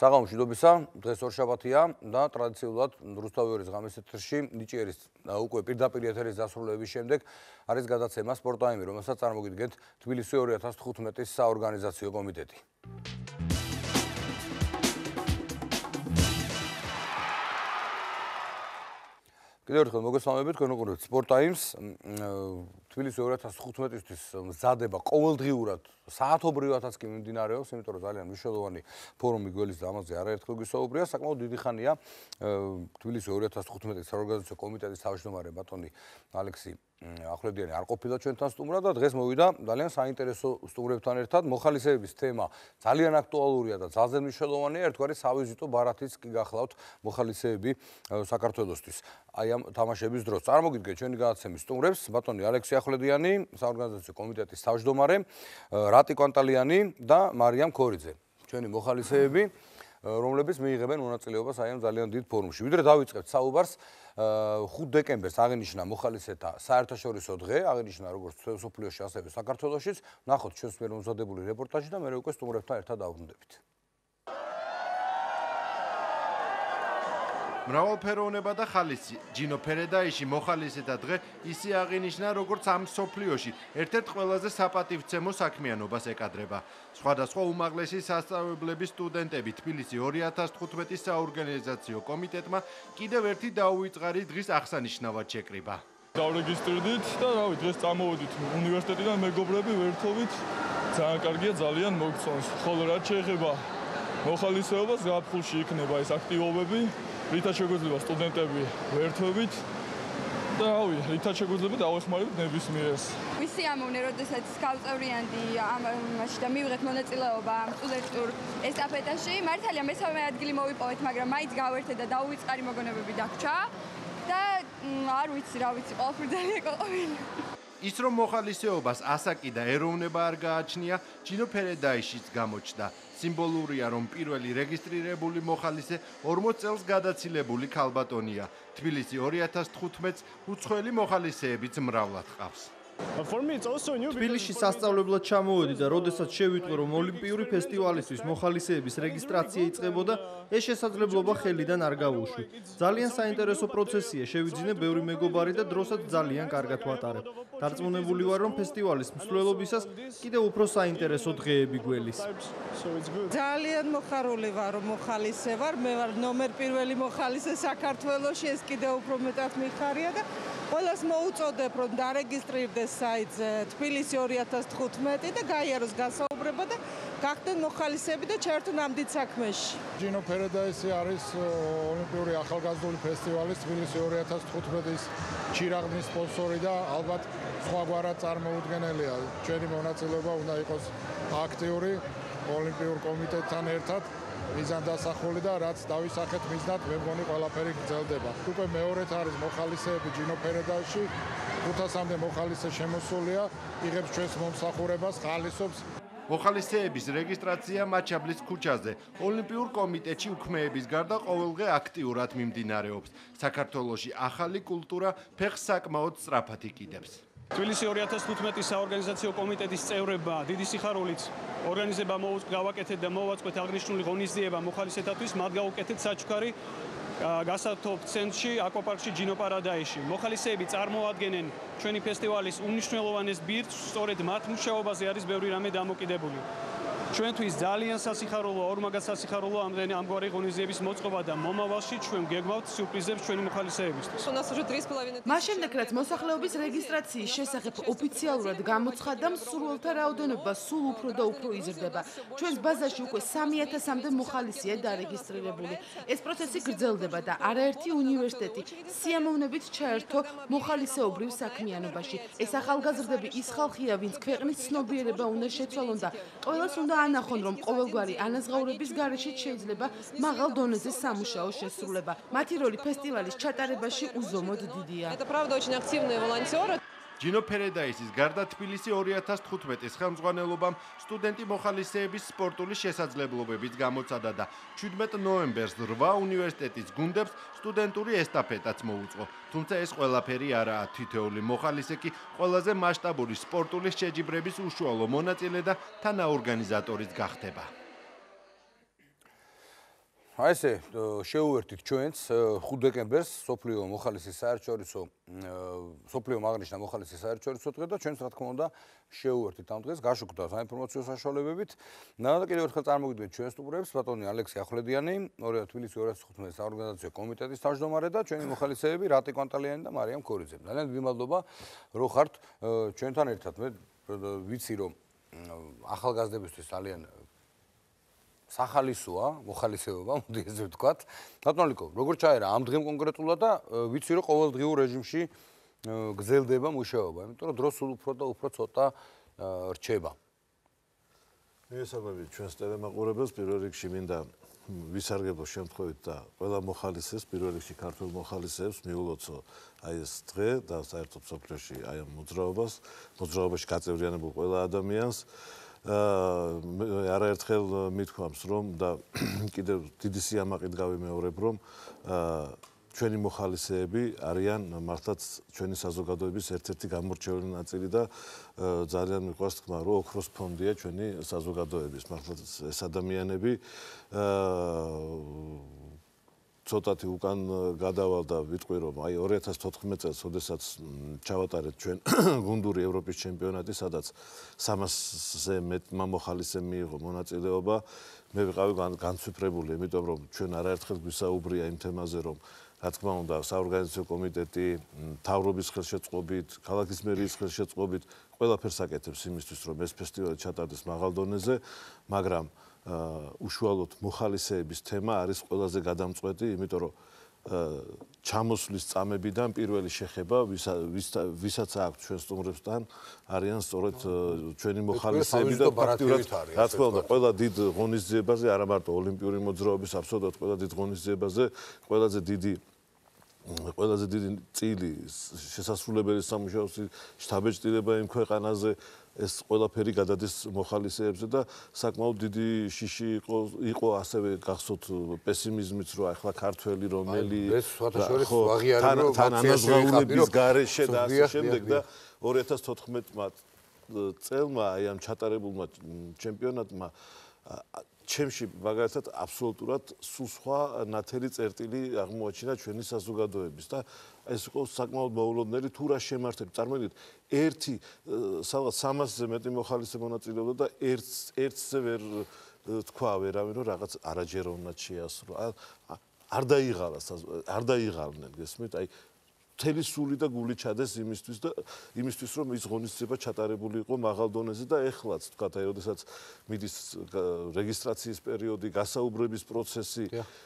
საღამოშიდობისა, დღეს ორშაბათია და ტრადიციულად რუსთავი ორის ღამის ეთერში ნიჭიერის უკვე პირდაპირ ეთერის დასრულების შემდეგ არის გადაცემა სპორტტაიმი, რომელსაც წარმოგიდგენთ თბილისი 2015-ის საორგანიზაციო კომიტეტი. კიდევ ერთხელ მოგესალმებით, თქვენ უყურებთ სპორტტაიმს. თბილისი 2015-ისთვის მზადება ყოველდღიურად საათობრივადაც კი მიმდინარეობს, იმიტომ რომ ძალიან მნიშვნელოვანი ფორუმი გველის და ამაზე არაერთხელ გვისაუბრია. საკმაოდ დიდი ხანია თბილისი 2015-ის საორგანიზაციო კომიტეტის თავჯდომარე ბატონი ალექსი ახვლედიანი არ ყოფილა ჩვენთან სტუმრად და დღეს მოვიდა ძალიან საინტერესო სტუმრებთან ერთად. მოხალისეების თემა ძალიან აქტუალურია და ძალზე მნიშვნელოვანია. ერთგვარი სავიზიტო ბარათიც კი გახლავთ მოხალისეები საქართველოსთვის. აი ამ თამაშების დროს წარმოგიდგენთ ჩვენი გადაცემის სტუმრებს, ბატონი ალექსი ახვლედიანი, საორგანიზაციო კომიტეტის თავჯდომარე, რატი კვანტალიანი და მარიამ ქოროძე. ჩვენი მოხალისეები, რომლებიც მიიღებენ მონაწილეობას აი ამ ძალიან დიდ ფორუმში. ვიდრე დავიწყებთ საუბარს, 5 დეკემბერს აღინიშნა მოხალისეთა საერთაშორისო დღე, აღინიშნა როგორც მთელ მსოფლიოში, ასევე საქართველოშიც. ნახოთ ჩვენს მიერ მომზადებული რეპორტაჟი და მე უკვე სტუმრებთან ერთად დავბრუნდებით. მრავალფეროვნება და ხალისი, ჯინო ფერედაიში მოხალისეთა დღე ისე აღინიშნა, როგორც ამ მსოფლიოში ერთ-ერთ ყველაზე საპატივცემო საქმიანობას ეკადრება. სხვადასხვა უმაღლესი სასწავლებლების სტუდენტები თბილისი 2015-ის საორგანიზაციო კომიტეტმა კიდევ ერთი დაუვიწყარი დღის აღსანიშნავად შეკრიბა. დავრეგისტრირდით და რავი, დღეს წამოვედით უნივერსიტეტიდან მეგობრები ვერთობით. ძალიან კარგია, ძალიან მოგწონს. ხოლო რაც შეეხება მოხალისეობას, ზაფხულში იქნება ეს აქტივობები. რითაც შეგვეძლება სტუდენტები ვერთვებით და რავი, რითაც შეგვეძლება დავეხმარებით ნებისმიერს. ვისი ამოვნე, როდესაც გავწევრიანდი ამაში და მივიღეთ მონაწილეობა სტუდენტურ ესტაფეტაში. მართალია მესამე ადგილი მოვიპოვეთ, მაგრამ მაინც გავერთე და დაუვიწყარი მოგონებები დაგვრჩა და არ ვიცი, რა ვიცი, ყველაფერი ძალიან ყოფილი. ის რომ მოხალისეობას ასაკი და ეროვნება არ გააჩნია, ჯინო ფერედაიშიც გამოჩნდა. სიმბოლურია, რომ პირველი რეგისტრირებული მოხალისე 40 წელს გადაცილებული ქალბატონია. თბილისი 2015-ს უცხოელი მოხალისეებიც მრავლად ყავს. თბილისში სასწავლებლად ჩამოვედი და როდესაც შევიტყვი, რომ ოლიმპიური ფესტივალისთვის მოხალისეების რეგისტრაცია იწყებოდა, ეს შესაძლებლობა ხელიდან არ გავუშვი. ძალიან საინტერესო პროცესია, შევიძინე ბევრი მეგობარი და დროსაც ძალიან კარგად ვატარებ. დარწმუნებული ვარ, რომ ფესტივალის მსვლელობისას კიდევ უფრო საინტერესო დღეები გველის. ძალიან მოხარული ვარ, რომ მოხალისე ვარ. მე ვარ ნომერ პირველი მოხალისე საქართველოში, ეს კიდევ უფრო მეტად მიხარია და ყველას მოუწოდებ, რომ დარეგისტრირდეს საიტზე თბილისი 2015 და გაიაროს გასაუბრება და გახდნენ მოხალისეები და ჩაერთონ ამ დიდ საქმეში. ჯინო ფერედაისი არის ოლიმპიური ახალგაზრდული ფესტივალის თბილისი 2015-ის ჩირაღდნის სპონსორი და ალბათ სხვაგვარად წარმოუდგენელია. ჩვენი მონაწილეობა უნდა იყოს აქტიური ოლიმპიურ კომიტეტთან ერთად. მიზან დასახული და რაც დავისახეთ მიზნად, მე მგონი ყველაფერი გრძელდება. უკვე მეორედ არის მოხალისეები ჯინო ფერედაიში, 500-მდე მოხალისე შემოსულია, იღებს ჩვენს მომსახურებას, ხალისობს. მოხალისეების რეგისტრაცია მაჩაბლის ქუჩაზე, ოლიმპიურ კომიტეტში უქმეების გარდა ყოველდღე აქტიურად მიმდინარეობს. საქართველოში ახალი კულტურა ფეხს საკმაოდ სწრაფად იკიდებს. თბილისი 2015-ის საორგანიზაციო კომიტეტის წევრებმა დიდი სიხარულით ორგანიზება გავაკეთეთ და მოვაწყეთ აღნიშნული ღონისძიება მოხალისეთათვის, მათ გავუკეთეთ საჩუქარი გასართობ ცენტრში, აკვაპარკში, ჯინო პარადაისში. მოხალისეები წარმოადგენენ ჩვენი ფესტივალის უმნიშვნელოვანეს ბირთვს, სწორედ მათ მუშაობაზე არის ბევრი რამე დამოკიდებული. ჩვენთვის ძალიან სასიხარულოა, ორმაგად სასიხარულოა ამგვარი ღონისძიების მოწყობა და მომავალში ჩვენ გეგმავთ სიურპრიზებს ჩვენი მოხალისეებისთვის. მას შემდეგ, რაც მოსახლეობის რეგისტრაციის შესახებ ოფიციალურად გამოცხადდა, მსურველთა რაოდენობა სულ უფრო და უფრო იზრდება. ჩვენს ბაზაში უკვე 3000-მდე მოხალისეა დარეგისტრირებული. ეს პროცესი გრძელდება და არაერთი უნივერსიტეტი სიამოვნებით ჩაერთო მოხალისეობრივ საქმიანობაში. ეს ახალგაზრდები ის ხალხია, ვინც ქვეყნის ცნობიერება უნდა შეცვალონ და ყველას უნდა ანახონ, რომ ყოველგვარი ანაზღაურების გარეშე შეიძლება მაღალ დონეზე სამუშაო შესრულება. მათი როლი ფესტივალის ჩატარებაში უზომოდ დიდია. ჯინო ფერედაისის გარდა თბილისი 2015-ის ხელმძღვანელობამ სტუდენტი მოხალისეების სპორტული შესაძლებლობებიც გამოცადა და 17 ნოემბერს 8 უნივერსიტეტის გუნდებს სტუდენტური ესტაფეტაც მოუწყო. თუმცა ეს ყველაფერი არაა, თითოეული მოხალისე კი ყველაზე მასშტაბური სპორტული შეჯიბრების უშუალო მონაწილე და თანაორგანიზატორიც გახდება. აი ესე შეუერთით ჩვენს 5 დეკემბერს სოფლიო მოხალისის საერთაშორისო სოფლიო აღნიშნა მოხალისის საერთაშორისო დღე და ჩვენს რა თქმა უნდა შეუერთით ამ დღეს გაშუქდა საინფორმაციო საშუალებებით. და კიდევ ერთხელ წარმოგიდგენთ ჩვენს სტუმრებს ბატონი ალექსი ახვლედიანი, თბილისი 215 საორგანიზაციო კომიტეტის თავჯდომარე და ჩვენი მოხალისეები რატი, კვანტალიანი და მარიამ ქოროძე. ძალიან დიდი მადლობა რომ ხართ ჩვენთან ერთად. მე ვიცი რომ ახალგაზრდებისთვის ძალიან სახალისოა, მოხალისეობა, მოდი ესე ვთქვათ. ბატონიკო, როგორ ჩაერა ამ დღემ კონკრეტულად და ვიცი რომ ყოველდღიურ რეჟიმში გრძელდება მუშაობა, იმიტომ რომ დრო სულ უფრო და უფრო ცოტა რჩება. მიესალმებით ჩვენს ტელემაყურებელს, პირველ რიგში მინდა ვისარგებლო შემთხვევით და ყველა მოხალისეს, პირველ რიგში ქართველ მოხალისეებს მიულოცო აი ეს დღე და საერთოდ სოფლიოში აი ამ მოძრაობაში გაწევრიანებულ ყველა ადამიანს. არაერთხელ მithქვამს რომ და კიდევ დიდი სიამაყით გავიმეორებ რომ ჩვენი მოხალისეები არიან მართლაც ჩვენი საზოგადოების ერთ-ერთი გამორჩეული ნაწილი და ძალიან მიყვარს თქმა რომ ოქროს ფონდია ჩვენი საზოგადოების მართლაც ეს ადამიანები ცოტათი უკან გადავალ და ვიტყვი რომ აი 2014 წელს, როდესაც ჩავატარეთ ჩვენ გუნდური ევროპის ჩემპიონატი, სადაც 300-ზე მეტ მოხალისემ მიიღო მონაწილეობა, მე ვიყავი განცვიფრებული, იმიტომ რომ ჩვენ არაერთხელ გვისაუბრია იმ თემაზე, რომ რა თქმა უნდა, საორგანიზაციო კომიტეტი მთავრობის ხელშეწყობით, ქალაქის მერიის ხელშეწყობით ყველაფერს აკეთებს იმისთვის, რომ ეს ფესტივალი ჩატარდეს მაღალ დონეზე, მაგრამ უშუალოდ მოხალისეების თემა არის ყველაზე გადამწყვეტი, იმიტომ რომ ჩამოსვლის წამებიდან პირველი შეხება, ვისაც აქვს ჩვენ სტუმრებთან, არიან სწორედ ჩვენი მოხალისეები და ფაქტიურად, რა თქმა უნდა, ყველა დიდ ღონისძიებაზე, არა მარტო ოლიმპიური მოძრაობის, აბსოლუტურად ყველა დიდ ღონისძიებაზე, ყველაზე დიდი წილი შესასრულებელი სამუშაო შთაბეჭდილება იმ ქვეყანაზე ეს ყველაფერი გადადის მოხალისეებზე და საკმაოდ დიდი შიში იყო ასევე გახსოვთ პესიმიზმიც რომ ახლა ქართველი რომელი თან ანაზღაურების გარეშე და ასე შემდეგ და 2014 წელმა აი ამ ჩატარებულმა ჩემპიონატმა ჩემში მაგალითად აბსოლუტურად სულ სხვა ნათელი წერტილი აღმოაჩინა ჩვენი საზოგადოების და ეს იყო საკმაოდ მოულოდნელი თუ რა შემართებით. წარმოგიდგენთ, ერთი სადღაც 300-ზე მეტი მოხალისე მონაწილეობდა და ერთზე ვერ თქვა ვერავინ რომ რაღაც არაჯერ უნდა შეასრულო. არ დაიღალნენ, გესმით? აი მთელი სული და გული ჩადეს იმისთვის რომ ის ღონისძიება ჩატარებული იყო მაღალ დონეზე და ეხლაც თქვათ აი როდესაც მიდის რეგისტრაციის პერიოდი, გასაუბრების პროცესი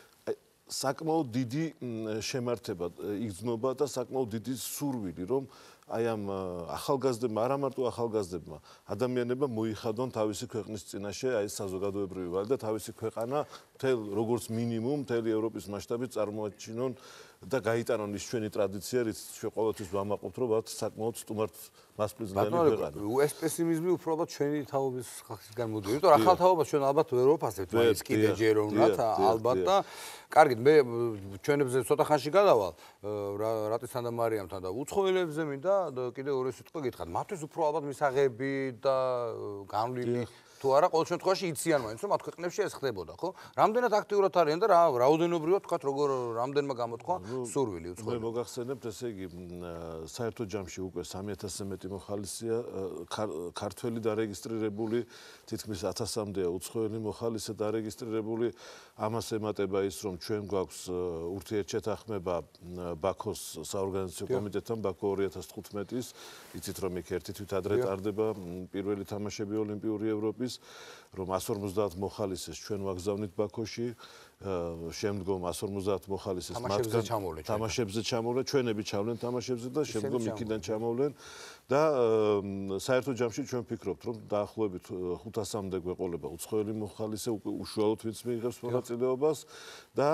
საკმაოდ დიდი შემართება იგრძნობა და საკმაოდ დიდი სურვილი რომ აი ამ ახალგაზრდებმა, არა მარტო ახალგაზრდებმა, ადამიანებმა მოიხადონ თავისი ქვეყნის წინაშე აი საზოგადოებრივი ვალი და თავისი ქვეყანა მთელ როგორც მინიმუმ მთელი ევროპის მასშტაბით წარმოაჩინონ და გაიტანონ ის ჩვენი ტრადიცია, რის ჩვენ ყოველთვის ვამაყობთ, რომ ვართ საკმაოდ სტუმართ მასპინძლიანი ქვეყანა. ეს პესიმიზმი უბრალოდ ჩვენი თაობის ხალხისგან მოდიოდა, იმიტომ რომ ახალ თაობას ჩვენ ალბათ ვერ ვაფასებთ, მაინც კიდე ჯერ უნდათ ალბათ და კარგით, მე ჩვენებზე ცოტა ხანში გადავალ რატისთან და მარიამთან და უცხოელებზე მინდა კიდე ორი სიტყვა გითხრათ. მათთვის უფრო ალბათ მისაღები და განვლილი თუ არა, ყოველ შემთხვევაში იციან მაინც რომ მათ ქვეყნებში ეს ხდებოდა, ხო? რამდენად აქტიურად არიან და რაოდენობრივად თქვათ როგორ რამდენმა გამოთქვა სურვილი უცხოელი. მე მოგახსენებთ, ესე იგი, საერთო ჯამში უკვე 3000-ზე მეტი მოხალისეა ქართველი დარეგისტრირებული, თითქმის 1000-მდეა უცხოელი მოხალისე დარეგისტრირებული. ამას ემატება ის, რომ ჩვენ გვაქვს ურთიერთშეთანხმება ბაქოს საორგანიზაციო კომიტეტთან, ბაქო 2015-ის, იცით რომ იქ ერთი თვით ადრე ტარდება პირველი თამაშები ოლიმპიური ევროპის, რომ 150 მოხალისეს ჩვენ ვაგზავნით ბაქოში, შემდგომ 150 მოხალისეს თამაშებზე ჩამოვლენ, ჩვენები ჩავლენ თამაშებზე და შემდგომ იქიდან ჩამოვლენ და საერთო ჯამში ჩვენ ვფიქრობთ, რომ დაახლოებით 500-მდე გვეყოლება უცხოელი მოხალისე, უკვე უშუალოდ ვინც მიიღებს მონაწილეობას და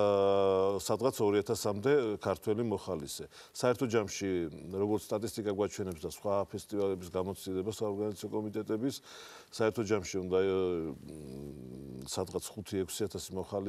სადღაც 2000-მდე ქართველი მოხალისე. საერთო ჯამში, როგორც სტატისტიკა გვაჩვენებს და სხვა ფესტივალების გამოცდილება საორგანიზაციო კომიტეტების, საერთო ჯამში უნდა სადღაც 5-6 000 მოხალისე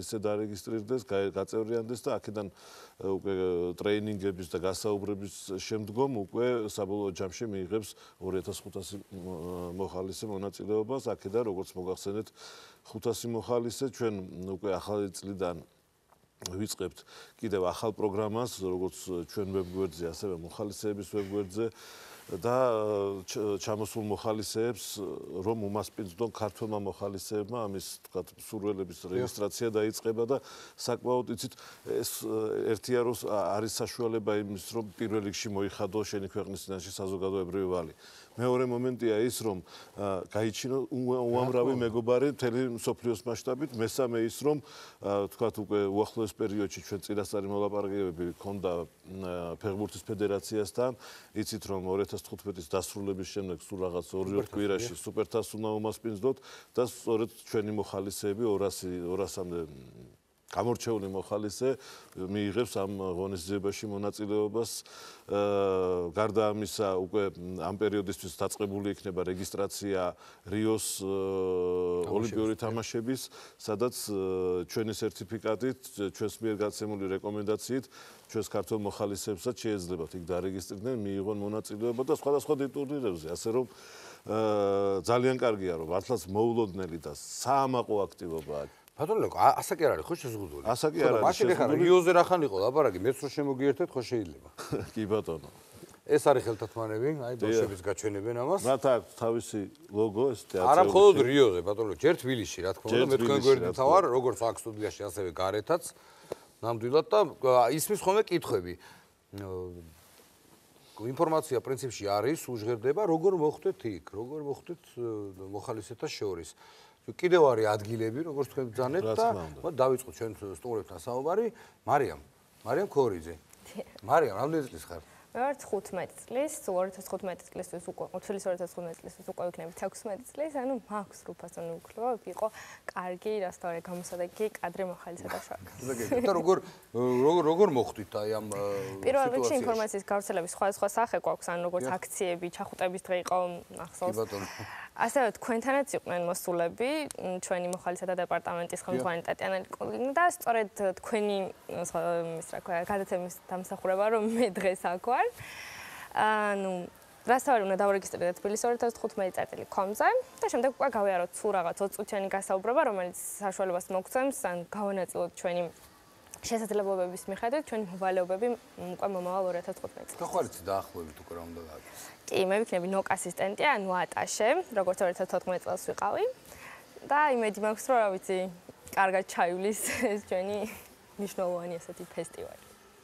მოხალისე დარეგისტრირდეს, გაწევრიანდეს და აქედან უკვე ტრეინინგების და გასაუბრების შემდგომ უკვე საბოლოო ჯამში მიიღებს 2500 მოხალისე მონაწილეობას. აქედან როგორც მოგახსენეთ 500 მოხალისე ჩვენ უკვე ახალი წლიდან ვიწყებთ კიდევ ახალ პროგრამას, როგორც ჩვენ ვებგვერდზე, ასევე მოხალისეების ვებგვერდზე და ჩამოსულ მოხალისეებს რომ უმასპინძლონ ქართველმა მოხალისეებმა ამის თქვათ სურვილების რეგისტრაცია დაიწყება და საკმაოდ იცით ეს ერთია რომ არის საშუალება იმის რომ პირველ რიგში მოიხადო შენი ქვეყნის წინაშე საზოგადოებრივი ვალი. მეორე მომენტია ის რომ გაიჩინო უამრავი მეგობარი მთელი მსოფლიოს მასშტაბით. მესამე ის რომ თქვათ უკვე უახლოეს პერიოდში ჩვენ წინასწარი მოლაპარაკებები ჰქონდა ფეხბურთის ფედერაციასთან. იცით რომ 2015-ის დასრულების შემდეგ სულ რაღაც 2 კვირაში სუპერთასს უნდა უმასპინძლოთ და სწორედ ჩვენი მოხალისეები 200-მდე გამორჩეული მოხალისე მიიღებს ამ ღონისძიებაში მონაწილეობას. გარდა ამისა უკვე ამ პერიოდისთვის დაწყებული იქნება რეგისტრაცია რიოს ოლიმპიური თამაშების, სადაც ჩვენი სერტიფიკატით, ჩვენს მიერ გაცემული რეკომენდაციით ჩვენს ქართველ მოხალისეებსაც შეეძლებათ იქ დარეგისტრირდნენ, მიიღონ მონაწილეობა და სხვადასხვა ტურნირებზე, ასე რომ ძალიან კარგია რომ მართლაც მოულოდნელი და საამაყო აქტივობაა. ბატონო, ასაკი არ არის ხო შეზღუდული? ასაკი არ არის. მაშინ ეხლა რიოზე რახან იყო ლაპარაკი, მეც რო შემოგიერთეთ ხო შეიძლება? კი ბატონო. ეს არის ხელთათმანები, აი ბავშვების გაჩვენებენ ამას. მათ აქვს თავისი ლოგო, ეს თეატრი. არა მხოლოდ რიოზე, ბატონო, ჯერ თბილისში, რა თქმა უნდა, მე თქვენ გვერდით ვარ, როგორც აქ სტუდიაში, ასევე გარეთაც. ნამდვილად და ისმის ხოლმე კითხვები. ინფორმაცია პრინციპში არის, უჟღერდება, როგორ მოხვდეთ იქ, როგორ მოხვდეთ მოხალისეთა შორის. კიდევ არის ადგილები, როგორც თქვენ ბრძანეთ და დავიწყოთ ჩვენ სტუმრებთან საუბარი. მარიამ ქოროძე. მარიამ, რამდენი წლის ხარ? მე ვარ 15 წლის, 2015 წლისთვის უკვე, თბილისის 2015 წლისთვის უკვე ვიქნებით 16 წლის, ანუ მაქვს რუფასონი უკლო, იყო კარგი, რასთავარი გამოსადეგი კადრი მოხალისეთა შორის. და როგორ მოხვდით აი ამ პირველ რიგში ინფორმაციის გავრცელების სხვადასხვა სახე გვაქვს, ანუ როგორც აქციები, ჩახუტების დღე იყო ახსოვს. ასევე თქვენთანაც იყვნენ მოსულები, ჩვენი მოხალისეთა დეპარტამენტის ხელმძღვანელი ტატიანა ნიკოლინი და სწორედ თქვენი გადაცემის დამსახურება რომ მე დღეს აქ ვარ. ანუ რასთავარი უნდა დავრეგისტრირდეთ თბილისის 2015.com-ზე და შემდეგ უკვე გავიაროთ სულ რაღაც 20 წუთიანი გასაუბრება, რომელიც საშუალებას მოგცემს ან გავანაწილოთ ჩვენი შესაძლებლობების მიხედვით ჩვენი მოვალეობები უკვე მომავალ 2015 წელს. გახვალით დაახლოებით უკვე რა უნდა გააკეთოს? კი, მე ვიქნები ნოკ ასისტენტი, ანუ ატაშე, როგორც 2014 წელს ვიყავი და იმედი მაქვს, რომ რა ვიცი, კარგად ჩაივლის ეს ჩვენი მნიშვნელოვანი ასეთი ფესტივალი.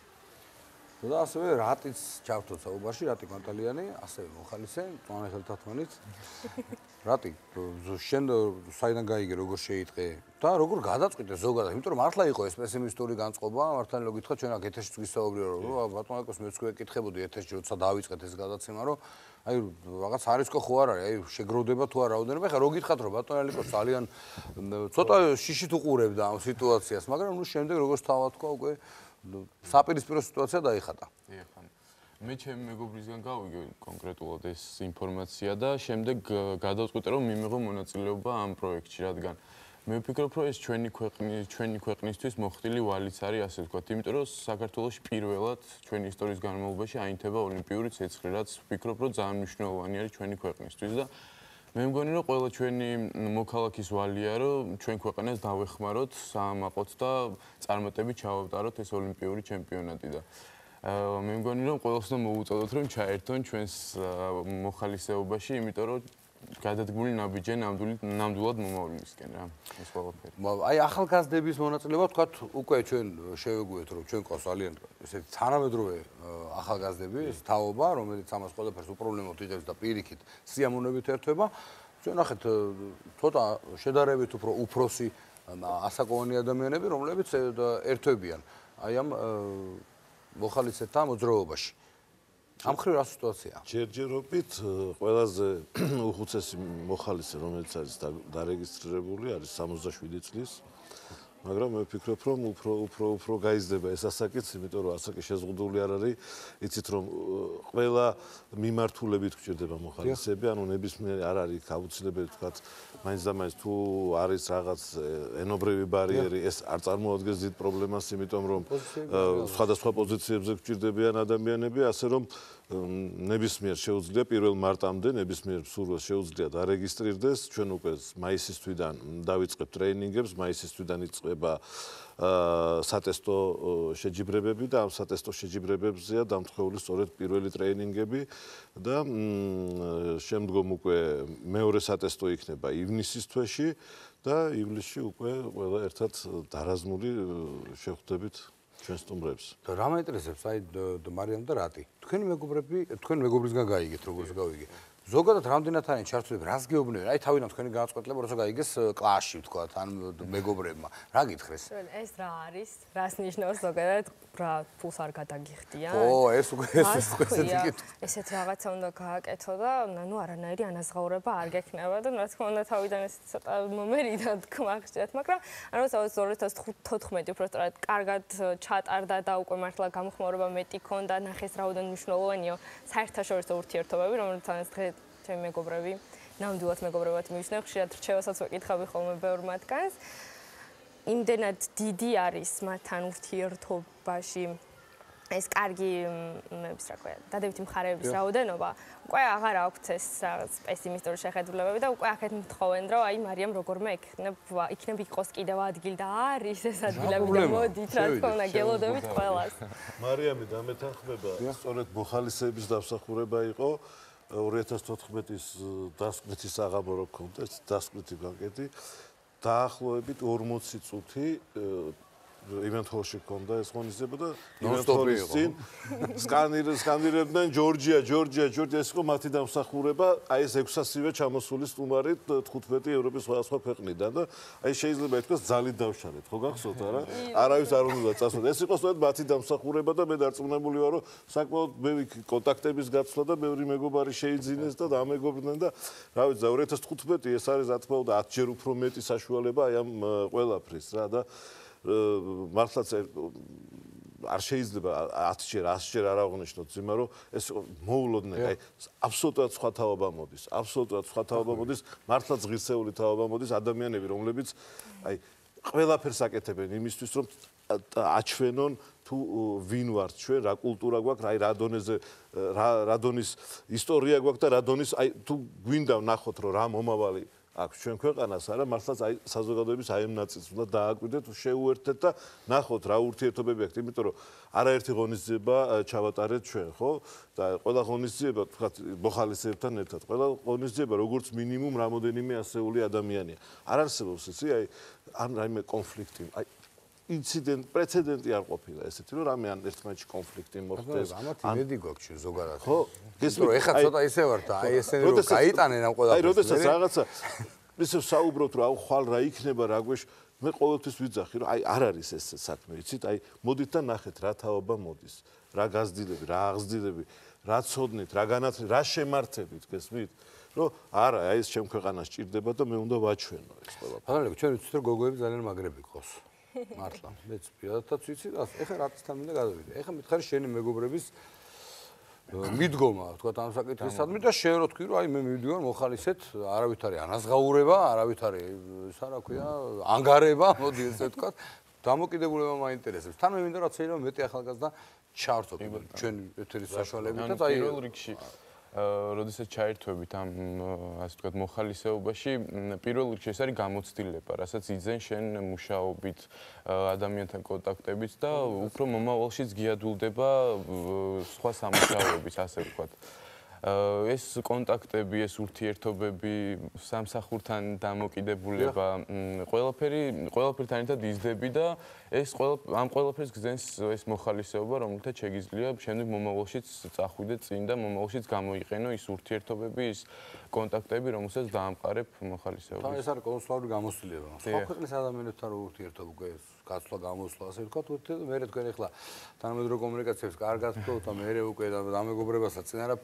და ასევე რატიც ჩავთოთ საუბარში, რატი კვანტალიანი, ასევე მოხალისე, მწვანე ხელთათმანით. რატი, შენ საიდან გაიგე, როგორ შეიტყე და როგორ გადაწყვიტე ზოგადად, იმიტომ რომ მართლა იყო ეს პესიმისტური განწყობა, მართალი გითხრა, ჩვენ აქ ეთერში ვისაუბრიო, რომ ბატონო აკოს მეც გვეკითხებოდი ეთერში, როცა დავიწყეთ ეს გადაცემა, რომ აი რაღაც არისკო ხო არ არის, აი შეგროვდება თუ არა რაოდენობა, ხა რო გითხრათ, რომ ბატონო აკოს ძალიან ცოტა შიშით უყურებდა ამ სიტუაციას, მაგრამ ნუ შემდეგ როგორც თავად თქვა, უკვე საპირისპირო სიტუაცია დაიხატა. მე ჩემი მეგობრისგან გავიგე კონკრეტულად ეს ინფორმაცია და შემდეგ გადავწყვიტე რომ მიმიღო მონაწილეობა ამ პროექტში, რადგან მე ვფიქრობ რომ ეს ჩვენი ქვეყნისთვის მოხდილი ვალიც არის, ასე ვთქვათ, იმიტომ რომ საქართველოში პირველად ჩვენი ისტორიის განმავლობაში აინთება ოლიმპიური ცეცხლი, რაც ვფიქრობ რომ ძალიან მნიშვნელოვანი არის ჩვენი ქვეყნისთვის და მე მგონი რომ ყველა ჩვენი მოქალაქის ვალია რომ ჩვენ ქვეყანას დავეხმაროთ საამაყოთ და წარმატებით ჩავავტაროთ ეს ოლიმპიური ჩემპიონატი და მე მგონი რომ ყველას უნდა მოუწოდოთ რომ ჩაერთონ ჩვენს მოხალისეობაში, იმიტომ რომ გადადგმული ნაბიჯი ნამდვილად მომავლისკენ რა ეს ყველაფერი. აი ახალგაზრდების მონაწილეობა თქვათ უკვე ჩვენ შევეგუეთ რომ ჩვენ ყავს ძალიან ესეთი თანამედროვე ახალგაზრდები, ეს თაობა, რომელიც ამას ყველაფერს უპრობლემოდ იღებს და პირიქით სიამოვნებით ერთვება. ჩვენ ნახეთ ცოტა შედარებით უფრო უფროსი ასაკოვანი ადამიანები, რომლებიც ერთვებიან აი ამ მოხალისეთა მოძრაობაში. ამ ხრივ რა სიტუაციაა? ჯერჯერობით ყველაზე უხუცესი მოხალისე, რომელიც არის დარეგისტრირებული, არის 67 წლის. მაგრამ მე ვფიქრობ, რომ უფრო გაიზრდება ეს ასაკიც, იმიტომ რომ ასაკი შეზღუდული არ არის. იცით რომ ყველა მიმართულებით გვჭირდება მოხალისეები, ანუ ნებისმიერი არ არის აუცილებელი თქვა, მაინც და მაინც თუ არის რაღაც ენობრივი ბარიერი, ეს არ წარმოადგენს დიდ პრობლემას, იმიტომ რომ სხვადასხვა პოზიციებზე გვჭირდებიან ადამიანები, ასე რომ ნებისმიერ შეუძლია 1 მარტამდე ნებისმიერ სურვილს შეუძლია დარეგისტრირდეს. ჩვენ უკვე მაისის თვიდან დავიწყებთ ტრეინინგებს, მაისის თვიდან იწყება სატესტო შეჯიბრებები და ამ სატესტო შეჯიბრებებზეა დამთხეული სწორედ პირველი ტრეინინგები და შემდგომ უკვე მეორე სატესტო იქნება ივნისის თვეში და ივლისში უკვე ყველა ერთად დარაზმული შევხვდებით ჩვენ სტუმრებს. და რა მაინტერესებს აი მარიამ და რატი? თქვენი მეგობრისგან გაიგეთ როგორც გავიგე. ზოგადად რამდენად არის ჩართულები, რას გეუბნებიან? აი თავიდან თქვენი განწყობილება როცა გაიგეს კლასში ვთქვა, ან მეგობრებმა. რა გითხრეს? ეს რა არის? რას ნიშნავს ზოგადად? რა ფულს არ გადაგიხდიან? ო, ეს უკვე ესეთ რაღაცა უნდა გააკეთო და ნუ არანაირი ანაზღაურება არ გექნება და რა თქმა უნდა თავიდან ეს ცოტა მომერიდა თქმა ხშირად, მაგრამ ანუ 2014 უბრალოდ კარგად ჩატარდა და უკვე მართლა გამოხმაურება მეტი ქონდა, ნახეს რაოდენ მნიშვნელოვანია საერთაშორისო ურთიერთობები, რომელთანაც დღე ჩემი მეგობრები, ნამდვილად მეგობრებად მივიჩნევ, ხშირად რჩევასაც ვეკითხავი ხოლმე ბევრ მათგანს. იმდენად დიდი არის მათთან ურთიერთობაში ეს კარგი რა ქვია, დადებითი მხარეების რაოდენობა, უკვე აღარ აქვს ეს რაღაც პესიმისტური შეხედულებები და უკვე აქეთ მთხოვენ, რომ აი მარიამ როგორმე იქნებ იყოს კიდევ ადგილი და არის ეს ადგილები და მოდით რა თქმა უნდა გელოდებით ყველას. მარიამი დამეთანხმება, სწორედ მოხალისეების დამსახურება იყო 2014-ის დასკვნითი საღამო რო ქონდა, დასკვნითი ბანკეტი დაახლოებით 40 წუთი ივენთჰოლში ქონდა ეს ღონისძიება და ივენთჰოლის წინ სკანირებდნენ ჯორჯია ეს იყო მათი დამსახურება, აი ეს 600-ივე ჩამოსული სტუმარი 15 ევროპის სხვადასხვა ქვეყნიდან და აი შეიძლება ითქვას ძალით დავშალეთ, ხო გახსოვთ არა? არავის არ უნდა წასვლათ. ეს იყო სწორედ მათი დამსახურება და მე დარწმუნებული ვარ, რომ საკმაოდ ბევრი კონტაქტების გაცვლა და ბევრი მეგობარი შეიძინეს და დამეგობრდნენ და რა ვიცი 2015 ეს არის რა თქმა უნდა 10 ჯერ უფრო მეტი საშუალება აი ამ ყველაფრის რა და მართლაც არ შეიძლება 10 ჯერ 100 ჯერ არ აღნიშნოთ ძიმა რომ ეს მოულოდნელი აი აბსოლუტურად სხვა თაობა მოდის მართლაც ღირსეული თაობა მოდის ადამიანები რომლებიც აი ყველაფერს აკეთებენ იმისთვის რომ აჩვენონ თუ ვინ ვართ ჩვენ რა კულტურა გვაქვს აი რა დონეზე რა დონის ისტორია გვაქვს და რა დონის აი თუ გვინდა ვნახოთ რომ რა მომავალი აქვს ჩვენ ქვეყანას არა მართლაც აი საზოგადოების აი ამ ნაწილს უნდა დააკვირდეთ შეუერთდეთ და ნახოთ რა ურთიერთობები აქვს იმიტომ რომ არაერთი ღონისძიება ჩავატარეთ ჩვენ ხო და ყველა ღონისძიება თქვათ მოხალისეებთან ერთად ყველა ღონისძიება როგორც მინიმუმ რამოდენიმე ასეული ადამიანია არ არსებობს იცი აი ან რაიმე კონფლიქტი აი ინციდენტ პრეცედენტი არ ყოფილა ესეთი რომ რამე ან ერთმანეთში კონფლიქტი მოხდეს ამათი მედი გვაქვს ჩვენ ზოგადად ხო გესმით ეხლა ცოტა ისე ვარ და აი ესენი რომ გაიტანენ ამ ყველაფერს აი როდესაც რაღაცა ისე საუბრობთ რომ აუ ხვალ რა იქნება რა გვეშ მე ყოველთვის ვიძახი რომ აი არ არის ეს საქმე იცით აი მოდით და ნახეთ რა თაობა მოდის რა გაზრდილები რა აღზრდილები რა ცოდნით რა განათლებით რა შემართებით გესმით რომ არა აი ეს ჩემ ქვეყანას ჭირდება და მე უნდა ვაჩვენო ეს ყველაფერი ბატონო ჩვენ ვიცით რომ გოგოები ძალიან მაგრები ყავს მართლა მეც პირადადაც ვიცი ეხლა რატისთან მინდა გადავიდე ეხლა მითხარი შენი მეგობრების მიდგომა თქვა ამ საკითხისადმი და შენ რო თქვი რომ აი მე მივდივარ მოხალისეთ არავით არის ანაზღაურება არავით არის ისა რა ქვია ანგარება მოდი ესე თქვა დამოკიდებულება მაინტერესებს თან მე მინდა რომ შეიძლება მეტი ახალგაზრდა ჩართო ჩვენ ეთერის საშუალებითაც აი პირველ რიგში როდესაც ჩაერთვებით ამ ასე ვთქვათ მოხალისეობაში პირველ რიგში ეს არის გამოცდილება, რასაც იძენ შენ მუშაობით, ადამიანთან კონტაქტებით და უფრო მომავალშიც გიადვილდება სხვა სამუშაოების, ასე ვთქვათ. ეს კონტაქტები, ეს ურთიერთობები, სამსახურთან დამოკიდებულება, ყველაფერთან ერთად იზრდები და ეს ამ ყველაფერს გზენს ეს მოხალისეობა, რომელთაც შეგიძლია შემდეგ მომავალშიც წახვიდე წინ და მომავალშიც გამოიყენო ის ურთიერთობები, ის კონტაქტები, რომელსაც დაამყარებ მოხალისეობას. ეს არის კონსულარული გამოცდილება. სხვა ქვეყნის ადამიანებთან რო ურთიერთობა უკვე გაცვლა გამოსვლა ასე ვთქვათ, მე თქვენ ახლა თანამედროვე კომუნიკაციებს კარგად ვთქვათ და მე უკვე დამეგობრებასაც წინ არაფერი არ უდგა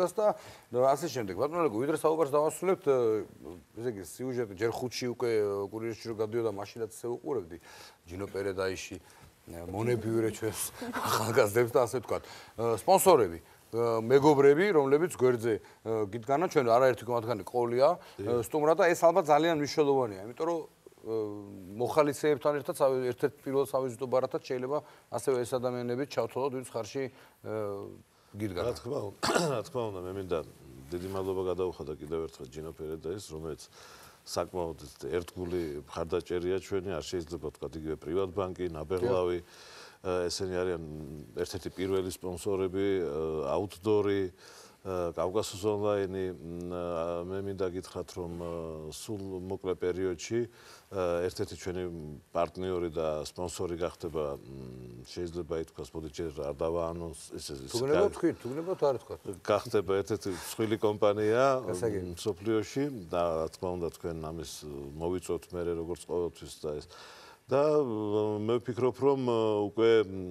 პოდკასტს და ასე შემდეგ. ბატონო ლეგო, ვიდრე საუბარს დავასრულებთ, ესე იგი სიუჟეტი ჯერ 5-ში უკვე კურიერში რო გადიოდა, მაშინაც ესე უყურებდი ჯინო პერედაიში მონებიურე ჩვენს ახალგაზრდებს და ასე ვთქვათ. სპონსორები მეგობრები, რომლებიც გვერდზე გიდგანან, ჩვენ არაერთი მათგანი ყოლია, სტუმრად და ეს ალბათ ძალიან მნიშვნელოვანია, იმიტომ რომ მოხალისეებთან ერთად ერთ-ერთ პირველ სავიზიტო ბარათად შეიძლება ასევე ეს ადამიანები ჩავთვალოთ, ვინც ხარში გიდგანან. რა თქმა უნდა, მე მინდა დიდი მადლობა გადაუხადა კიდევ ერთხელ ჯინო პერედაის, რომელიც საკმაოდ ერთგული მხარდაჭერია ჩვენი, არ შეიძლება თქვა იგივე პრივატბანკი, ნაბეღლავი, ესენი არიან ერთ-ერთი პირველი სპონსორები, აუთდორი, კავკასიის ონლაინი, მე მინდა გითხრათ, რომ სულ მოკლე პერიოდში ერთ-ერთი ჩვენი პარტნიორი და სპონსორი გახდება, შეიძლება ითქვას, მოდი ჯერ არ დავაანონსო, თუგნებოთ არ თქვა. გახდება ერთ-ერთი მსხვილი კომპანია მსოფლიოში და რა თქმა უნდა თქვენ ამის მოვიწვევთ მე როგორც ყოველთვის და ეს და მე ვფიქრობ, რომ უკვე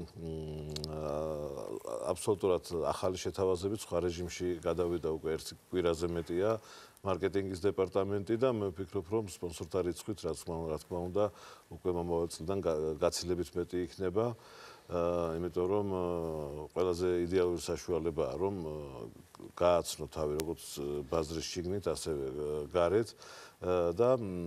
აბსოლუტურად ახალი შეთავაზებით სხვა რეჟიმში გადავიდა უკვე ერთი კვირაზე მეტია მარკეტინგის დეპარტამენტი და მე ვფიქრობ, რომ სპონსორთა რიცხვით რა თქმა უნდა უკვე მომავალ წლიდან გაცილებით მეტი იქნება, იმიტომ რომ ყველაზე იდეალური საშუალებაა, რომ გააცნო თავი როგორც ბაზრის შიგნით, ასევე გარეთ და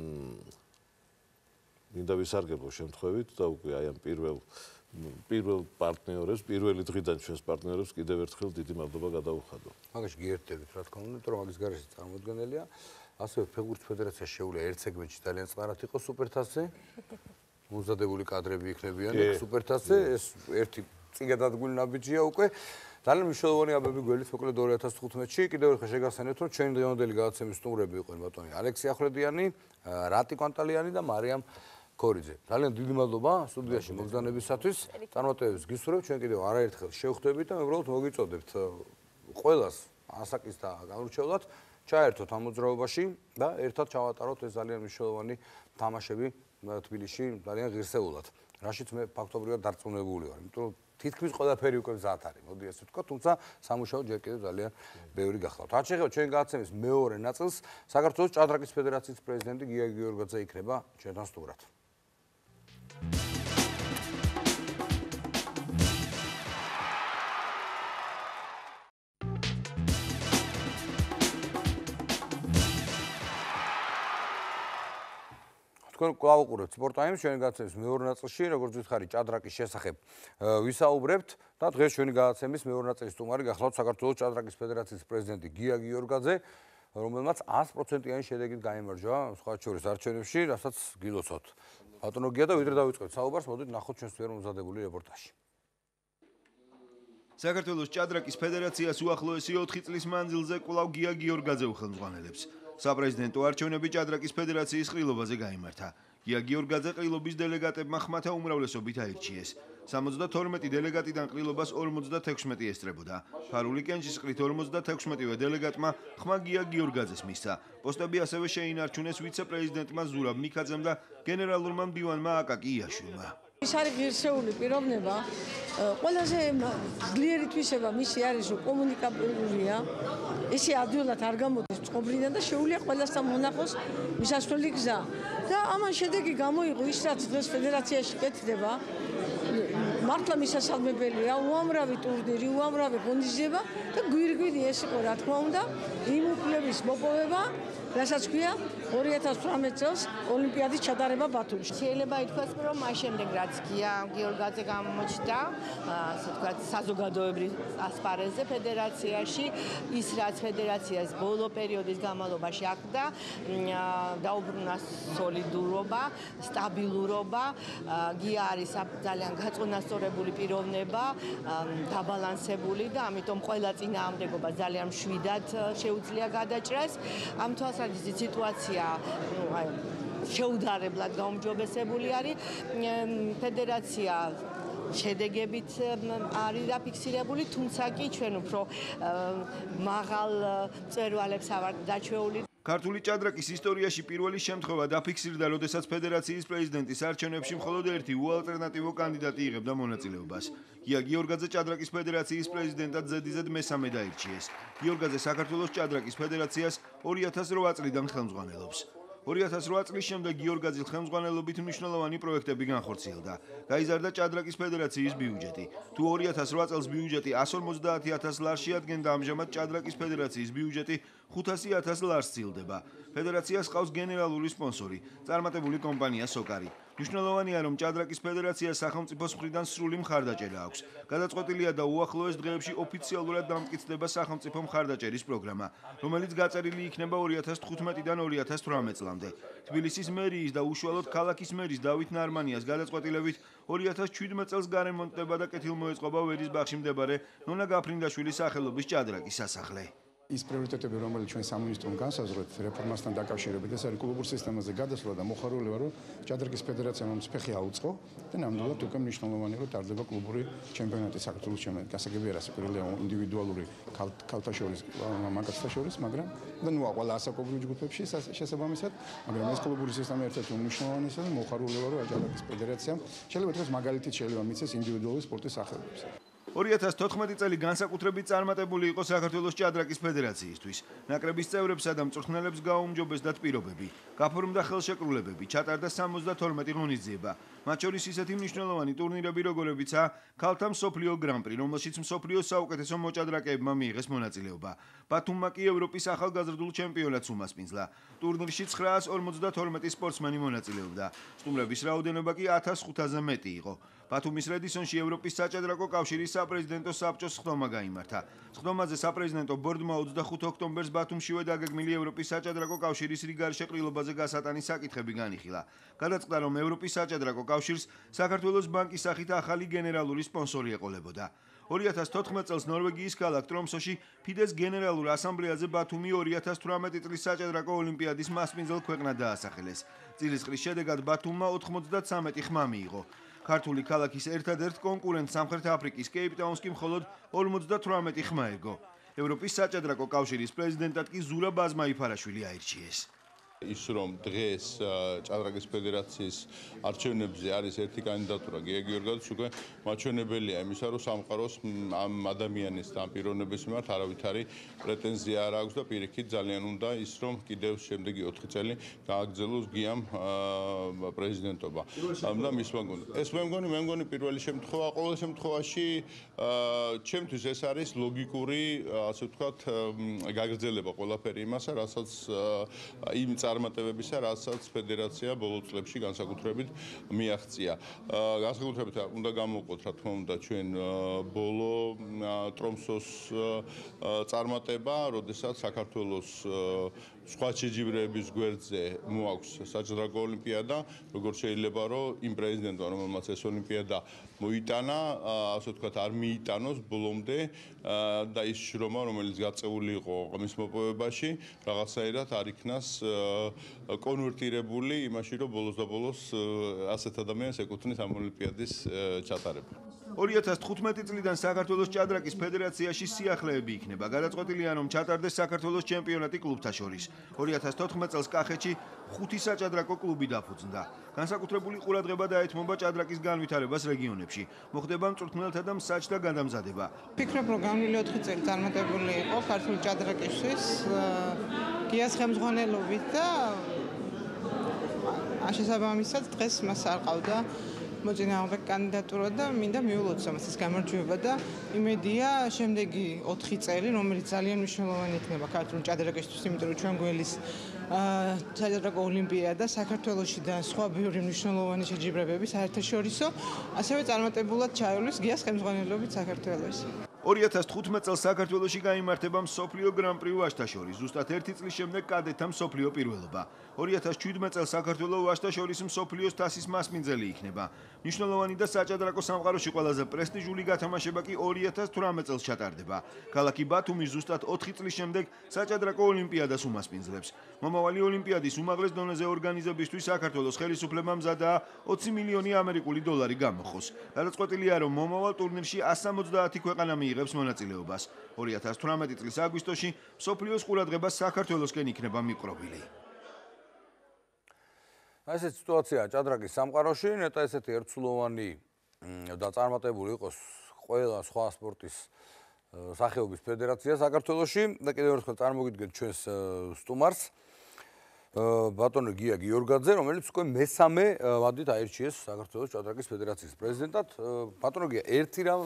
მინდა ვისარგებლო შემთხვევით და უკვე აი ამ პირველ პარტნიორებს, პირველი დღიდან ჩვენს პარტნიორებს კიდევ ერთხელ დიდი მადლობა გადაუხადო. მაგაში გიერთებით, რა თქმა უნდა, რომ მაგის გარეშე წარმოუდგენელია. ასევე ფეხბურთის ფედერაცია შეუძლია ერთ სეგმენტში ძალიან წყარად იყოს სუპერთასზე. მომზადებული კადრები იქნებიან სუპერთასზე, ეს ერთი წიგადადგული ნაბიჯია უკვე. ძალიან მნიშვნელოვანი აბები გველის მოკლედ 2015-ში კიდევ ერთხელ შეგახსენებთ, რომ ჩვენი დღევანდელი გადაცემის სტუმრები იყვნენ ბატონი ალექსი ახვლედიანი, რატი კვანტალიანი და მარიამ ქოროძე. ძალიან დიდი მადლობა სტუდიაში მოგზაურობისათვის. წარმატებებს გისურვებთ, ჩვენ კიდევ არაერთხელ შევხვდებით და მე უბრალოდ მოგიწოდებთ ყველას ასაკის და გამორჩევლად ჩაერთოთ ამ მოძრაობაში და ერთად ჩავატაროთ ეს ძალიან მნიშვნელოვანი თამაშები თბილისში ძალიან ღირსეულად. რაშიც მე ფაქტობრივად დარწმუნებული ვარ, იმიტომ რომ თითქმის ყველაფერი უკვე მზად არის, მოდი ასე ვთქვა, თუმცა სამუშაო ჯერ კიდევ ძალიან ბევრი გახლავთ. რაც შეეხება ჩვენი გადაცემის მეორე ნაწილს, საქართველოს ჭადრაკის ფედერაციის პრეზიდენტი გიორგაძე იქნება ჩვენთან სტუმრად. თქვენ კვლავ უყურებთ სპორტტაიმს, ჩვენი გადაცემის მეორე ნაწილში, როგორც ვითხარი, ჭადრაკის შესახებ ვისაუბრებთ და დღეს ჩვენი გადაცემის მეორე ნაწილის სტუმარი გახლავთ საქართველოს ჭადრაკის ფედერაციის პრეზიდენტი გიორგაძე, რომელმაც 100%-იანი შედეგით გაიმარჯვა სხვა შორის არჩევნებში, რასაც გილოცავთ. ბატონო გია და ვიდრე დავიწყებთ საუბარს, მოდით ნახოთ ჩვენს მიერ მომზადებული რეპორტაჟი. საქართველოს ჭადრაკის ფედერაციას უახლოესი 4 წლის მანძილზე კვლავ გიორგაძე უხელმძღვანელებს. საპრეზიდენტო არჩევნები ჭადრაკის ფედერაციის ყრილობაზე გაიმართა. გიორგაძე ყრილობის დელეგატებმა ხმათა უმრავლესობით აირჩიეს. 72 დელეგატიდან ყრილობას 56 ესწრებოდა. ფარული კენჭისყრით 56-ვე დელეგატმა ხმა გიორგაძეს მისცა. პოსტები ასევე შეინარჩუნეს ვიცე-პრეზიდენტმა ზურაბ მიქაძემ და გენერალურმა მდივანმა აკაკი იაშვილმა. ის არის ღირსეული პიროვნება. ყველაზე ძლიერი თვისება მისი არის, რომ კომუნიკაბელურია. ესე ადვილად არ გამოდის წყობრიდან და შეუძლია ყველასთან მონახოს მისასვლელი გზა. და ამან შედეგი გამოიღო ის, რაც დღეს ფედერაციაში კეთდება. მართლა მისასალმებელია, უამრავი ტურნირი, უამრავი ღონისძიება და გვირგვინი ეს იყო, რა თქმა უნდა, იმ უფლების მოპოვება, რასაც ქვია 2018 წელს ოლიმპიადის ჩატარება ბათუმში. შეიძლება ითქვას, რომ მას შემდეგ რაც გიორგაძე გამოჩნდა, ასე ვთქვათ, საზოგადოებრივ ასპარეზზე ფედერაციაში, ის რაც ფედერაციას ბოლო პერიოდის განმავლობაში აკდა, დაუბრუნა სოლიდურობა, სტაბილურობა, გია არის ძალიან გაწონასწორებული პიროვნება, დაბალანსებული და ამიტომ ყველა წინააღმდეგობა ძალიან მშვიდად შეუძლია გადაჭრას. ამ თვალსაზრისით სიტუაცია შეუდარებლად გაუმჯობესებული არის. ფედერაცია შედეგებით არის დაფიქსირებული, თუმცა კი ჩვენ უფრო მაღალ მწვერვალებს ავართ დაჩვეული. ქართული ჭადრაკის ისტორიაში პირველი შემთხვევა დაფიქსირდა, როდესაც ფედერაციის პრეზიდენტის არჩევნებში მხოლოდ ერთი უალტერნატივო კანდიდატი იღებდა მონაწილეობას. გიორგაძე ჭადრაკის ფედერაციის პრეზიდენტად ზედიზედ მესამე დაირჩიეს. გიორგაძე საქართველოს ჭადრაკის ფედერაციას 2008 წლიდან ხელმძღვანელობს. 2008 წლის შემდეგ გიორგაძის ხელმძღვანელობით მნიშვნელოვანი პროექტები განხორციელდა. გაიზარდა ჭადრაკის ფედერაციის ბიუჯეტი. თუ 2008 წელს ბიუჯეტი 150.000 ლარს შეადგენდა, ამჟამად ჭადრაკის ფედერაციის ბიუჯეტი 500.000 ლარს ცილდება. ფედერაციას ყავს გენერალური სპონსორი, წარმატებული კომპანია სოკარი. მნიშვნელოვანია, რომ ჭადრაკის ფედერაციას სახელმწიფოს მხრიდან სრული მხარდაჭერა აქვს. გადაწყვეტილია და უახლოეს დღეებში ოფიციალურად დამტკიცდება სახელმწიფო მხარდაჭერის პროგრამა, რომელიც გაწერილი იქნება 2015-დან 2018 წლამდე. თბილისის მერიის და უშუალოდ ქალაქის მერის დავით ნარმანიას გადაწყვეტილებით 2017 წელს გარემონტდება და კეთილმოეწყობა ვერის ბაღში მდებარე ნონა გაფრინდაშვილის სახელობის ჭადრაკის სასახლე. ის პრიორიტეტები, რომელიც ჩვენ სამინისტრომ განსაზღვრეთ რეფორმასთან დაკავშირებით, ეს არის კლუბურ სისტემაზე გადასვლა და მოხარული ვარ, რომ ჭადრაკის ფედერაციამ ამ ფეხი აუწყო და ნამდვილად უკვე მნიშვნელოვანია, რომ ტარდება კლუბური ჩემპიონატი საქართველოს ჩემპიონატი. გასაგებია, რა პირველია ინდივიდუალური ქალთა შორის, მამაკაცთა შორის, მაგრამ და ნუ ყველა ასაკობრივ ჯგუფებში შესაბამისად, მაგრამ ეს კლუბური სისტემა ერთ-ერთი უმნიშვნელოვანესია და მოხარული ვარ, რომ ჭადრაკის ფედერაციამ შეიძლება ითქვას მაგალითით შეიძლება მიცეს ინდივიდუალური სპორტის სახეობებს. 2014 წელი განსაკუთრებით წარმატებული იყო საქართველოს ჭადრაკის ფედერაციისთვის. ნაკრების წევრებსა და მწვრთნელებს გააუმჯობესდათ პირობები. გაფორმდა ხელშეკრულებები, ჩატარდა 72 ღონისძიება. მათ შორის ისეთი მნიშვნელოვანი ტურნირები, როგორებიცაა ქალთა მსოფლიო გრან-პრი, რომელშიც მსოფლიოს საუკეთესო მოჭადრაკეებმა მიიღეს მონაწილეობა. ბათუმმა კი ევროპის ახალგაზრდულ ჩემპიონატს უმასპინძლა. ტურნირში 952 სპორტსმენი მონაწილეობდა. სტუმრების რაოდენობა კი 1500-ზე მეტი იყო. ბათუმის რედისონში ევროპის საჭადრაკო კავშირის საპრეზიდენტო საბჭოს სხდომა გაიმართა. სხდომაზე საპრეზიდენტო ბორდმა 25 ოქტომბერს ბათუმშივე დაგეგმილი ევროპის საჭადრაკო კავშირის რიგარშე ყრილობაზე გასატანის საკითხები განიხილა. გადაწყდა, რომ ევროპის საჭადრაკო კავშირს საქართველოს ბანკის სახით ახალი გენერალური სპონსორი ეყოლებოდა. 2014 წელს ნორვეგიის ქალაქ ტრომსოში ფიდეს გენერალურ ასამბლეაზე ბათუმი 2018 წლის საჭადრაკო ოლიმპიადის მასპინძელ ქვეყნად დაასახელეს. წილისყრის შედეგად ბათუმმა 93 ხმა მიიღო. ქართული ქალაქის ერთადერთ კონკურენტ სამხრეთ აფრიკის კეიპტაუნს კი მხოლოდ 58 ხმა ერგო. ევროპის საჭადრაკო კავშირის პრეზიდენტად კი ზურაბ ბაზმაიფარაშვილი აირჩიეს. ის რომ დღეს ჭადრაკის ფედერაციის არჩევნებზე არის ერთი კანდიდატურა გიორგაძის, უკვე მაჩვენებელია იმისა, რომ სამყაროს ამ ადამიანის და ამ პიროვნების მიმართ არავითარი პრეტენზია არ აქვს და პირიქით ძალიან უნდა ის, რომ კიდევ შემდეგი 4 წელი გააგრძელოს გიამ პრეზიდენტობა. და მის მოგონი. ეს მე მგონი პირველი შემთხვევა, ყოველ შემთხვევაში ჩემთვის ეს არის ლოგიკური, ასე ვთქვათ, გაგრძელება ყველაფერი იმასა, რასაც იმ წარმატებებისა, რასაც ფედერაცია ბოლო წლებში განსაკუთრებით მიაღწია. განსაკუთრებით უნდა გამოვყოთ, რა თქმა უნდა, ჩვენ ბოლო ტრომსოს წარმატება, როდესაც საქართველოს სხვა შეჯიბრების გვერდზე მოაქვს საჭადრაკო ოლიმპიადა, როგორც შეიძლება, რომ იმ პრეზიდენტმა, რომელმაც ეს ოლიმპიადა მოიტანა, ასე ვთქვათ, არ მიიტანოს ბოლომდე და ის შრომა, რომელიც გაწეული იყო მის მოპოვებაში, რაღაცაირად არ იქნას კონვერტირებული იმაში, რომ ბოლოს და ბოლოს ასეთ ადამიანს ეკუთვნის ამ ოლიმპიადის ჩატარება. 2015 წლიდან საქართველოს ჭადრაკის ფედერაციაში სიახლეები იქნება. გადაწყვეტილია, რომ ჩატარდეს საქართველოს ჩემპიონატი კლუბთა შორის. 2014 წელს კახეთში 5 საჭადრაკო კლუბი დაფუძნდა. განსაკუთრებული ყურადღება დაეთმობა ჭადრაკის განვითარებას რეგიონებში. მოხდება მწვრთნელთა და მსაჯთა გადამზადება. ვფიქრობ, რომ განვლილი 4 წელი წარმატებული იყო ქართული ჭადრაკისთვის გიას ხელმძღვანელობით და შესაბამისად დღეს მას არ ყავდა მოწინააღმდეგე კანდიდატურა და მინდა მიულოცო მას გამარჯვება და იმედია შემდეგი 4 წელი, რომელიც ძალიან მნიშვნელოვანი იქნება ქართული ჭადრაკისთვის, იმიტომ რომ ჩვენ გველის საჭადრაკო ოლიმპიადა საქართველოში და სხვა ბევრი მნიშვნელოვანი შეჯიბრებები საერთაშორისო, ასევე წარმატებულად ჩაივლის გიას ხელმძღვანელობით საქართველოს. 2015 წელს საქართველოში გაიმართება მსოფლიო გრან-პრი ვაჟთა შორის, ზუსტად 1 წლის შემდეგ კადეტთა მსოფლიო პირველობა. 2017 წელს საქართველოს ვაჟთა შორის მსოფლიოს თასის მასპინძელი იქნება. მნიშვნელოვანი და საჭადრაკო სამყაროში ყველაზე პრესტიჟული გათამაშება კი 2018 წელს ჩატარდება. ქალაქი ბათუმი ზუსტად 4 წლის შემდეგ საჭადრაკო ოლიმპიადას უმასპინძლებს. მომავალი ოლიმპიადის უმაღლეს დონეზე ორგანიზებისთვის საქართველოს ხელისუფლებამ მზადაა 20 მილიონი ამერიკული დოლარი გამოხოს. გადაწყვეტილია, რომ მომავალ ტურნირში 170 ქვეყანა მიიღებს იღებს მონაწილეობას. 2018 წლის აგვისტოში მსოფლიოს ყურადღება საქართველოსკენ იქნება მიყრობილი. ესეთი სიტუაციაა ჭადრაკის სამყაროში, ნეტა ესეთი ერთსულოვანი და წარმატებული იყოს ყველა სხვა სპორტის სახეობის ფედერაცია საქართველოში და კიდევ ერთხელ წარმოგიდგენთ ჩვენს სტუმარს ბატონო გიორგაძე, რომელიც უკვე მესამე ვადით აირჩიეს საქართველოს ჭადრაკის ფედერაციის პრეზიდენტად. ბატონო გია, ერთი რამ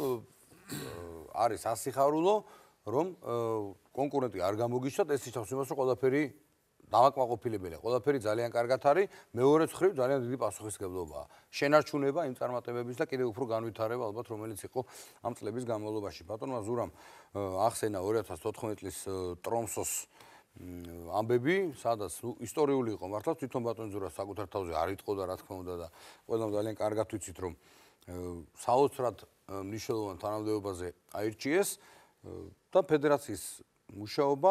არის ასიხარულო, რომ კონკურენტი არ გამოგიჩნდათ, ეს ნიშნავს იმას, რომ ყველაფერი დავაკმაყოფილებელია. ყველაფერი ძალიან კარგად არის, მეორე მხრივ ძალიან დიდი პასუხისმგებლობაა. შენარჩუნება იმ წარმატებების და კიდევ უფრო განვითარება ალბათ, რომელიც იყო ამ წლების განმავლობაში. ბატონმა ზურამ ახსენა 2014 წლის ტრომსოს ამბები, სადაც ისტორიული იყო მართლა, თვითონ ბატონ ზურა საკუთარ თავზე არ იტყოდა, რა თქმა უნდა და ყველამ ძალიან კარგად ვიცით, რომ საოცრად მნიშვნელოვან თანამდებობაზე აირჩიეს და ფედერაციის მუშაობა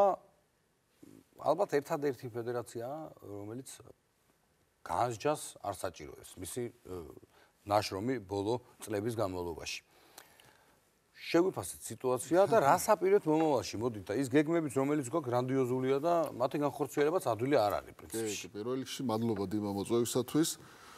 ალბათ ერთადერთი ფედერაციაა, რომელიც განსჯას არ საჭიროებს მისი ნაშრომი ბოლო წლების განმავლობაში. შეგვიფასეთ სიტუაცია და რას აპირებთ მომავალში? მოდით და ის გეგმებიც, რომელიც გვაქვს, გრანდიოზულია და მათი განხორციელებაც ადვილი არ არის პრინციპში. პირველ რიგში მადლობა დიმა მოწვევისათვის.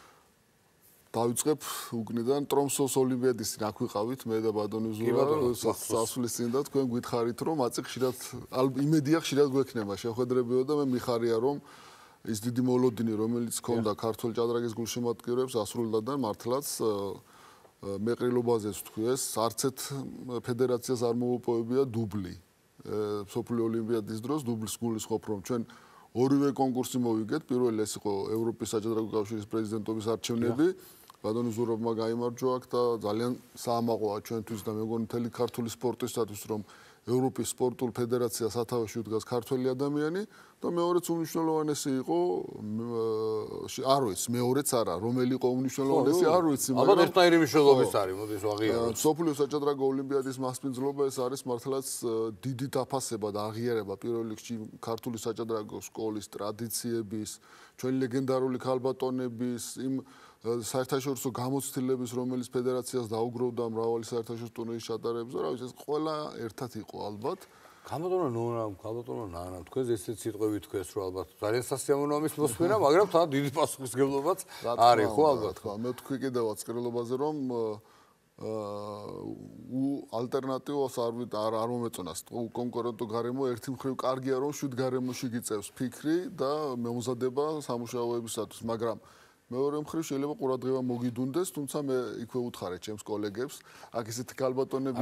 დავიწყებ უგნიდან ტრომსოს ოლიმპიადის რა გვიყავით მე და ბატონი ზურა სასulis წინ და თქვენ გითხარით რომ აწი ხშირად იმედია ხშირად გვექნება შეხვედრებიო და მე მიხარია რომ ის დიდი მოლოდინი რომელიც ჰქონდა ქართულ ჭადრაკის გულშემატკივრებს ასრულდა და მართლაც მეყრილობაზეც თქვეს არც ერთ ფედერაციას არ მოუპოვებია დუბლი სოფლიო ოლიმპიადის დროს დუბლის გულისხმობ რომ ჩვენ ორივე კონკურსი მოვიგეთ პირველი ეს იყო ევროპის საჭადრაკო კავშირის პრეზიდენტობის არჩევნები ბატონი ზურაბმა გაიმარჯვა აქ და ძალიან საამაყოა ჩვენთვის და მე მგონი მთელი ქართული სპორტისათვის რომ ევროპის სპორტულ ფედერაციას სათავეში უდგას ქართველი ადამიანი და მეორეც უმნიშვნელოვანესი იყო არ ვიცი მეორეც არა რომელი იყო უმნიშვნელოვანესი არ ვიცი მაგრამ ალბათ ერთნაირი მნიშვნელობის არის მოდი ვაღიაროთ სოფლიო საჭადრაკო ოლიმპიადის მასპინძლობა ეს არის მართლაც დიდი დაფასება და აღიარება პირველ რიგში ქართული საჭადრაკო სკოლის ტრადიციების ჩვენი ლეგენდარული ქალბატონების იმ საერთაშორისო გამოცდილების რომელიც ფედერაციას დაუგროვდა მრავალი საერთაშორისო ტურნირის ჩატარებას და რა ვიცი ეს ყველა ერთად იყო ალბათ ქალბატონო ნანა თქვენ ესეთ სიტყვები თქვენს რომ ალბათ ძალიან სასიამოვნოა მოსმენა მაგრამ თან დიდი პასუხისმგებლობაც არის ხო ალბათ ხო მე თქვი კიდევაც ყრილობაზე რომ ალტერნატივას არ მომეწონას კონკურენტო გარემო ერთი მხრივ კარგია რომ შვიდ გარემოში გიწევს ფიქრი და მომზადება სამუშაოებისათვის მაგრამ მეორე მხრივ შეიძლება ყურადღება მოგიდუნდეს, თუმცა მე იქვე უთხარე ჩემს კოლეგებს, აქ ისეთი ქალბატონები